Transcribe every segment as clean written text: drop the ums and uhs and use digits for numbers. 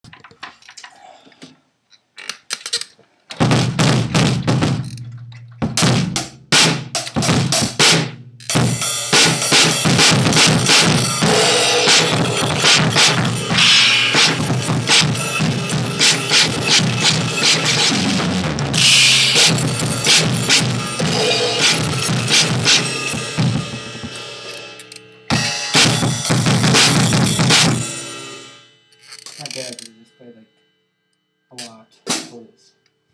Not bad, but I just played like a lot for this.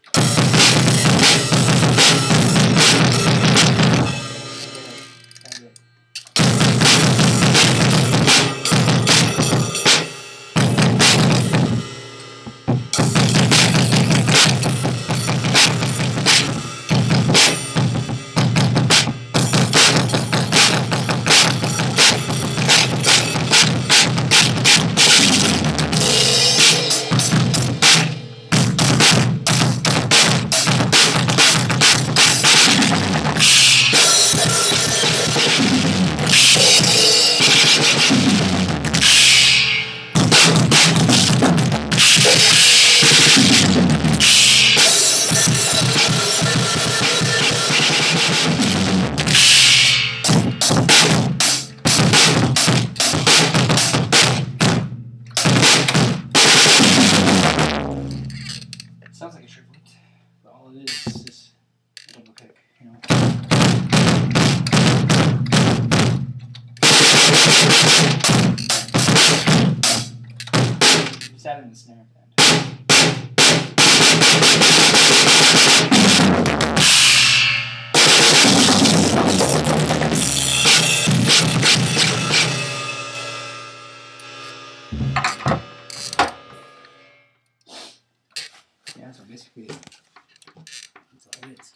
Sounds like a triplet, but all it is just a double kick, you know. Just adding the snare at the end. Yeah, so basically, that's all it is.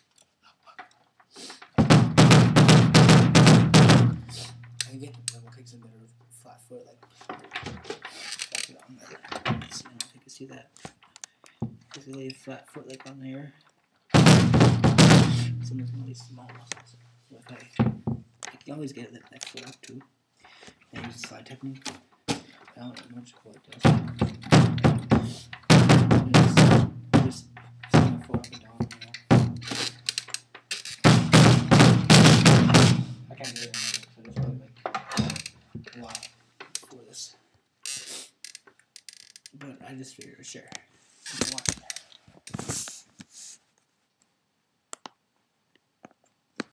I get the double kicks a better flat foot, like, back it on there. I don't know if you can see that. Just lay a flat foot, like, on there. Sometimes really small muscles. But I can always get that foot up, too. And use the slide technique. I don't know much what it does. Just setting my foot up and down, you know. I can't do it anymore, so it's really like a lot for this. But I just figured to share. Why?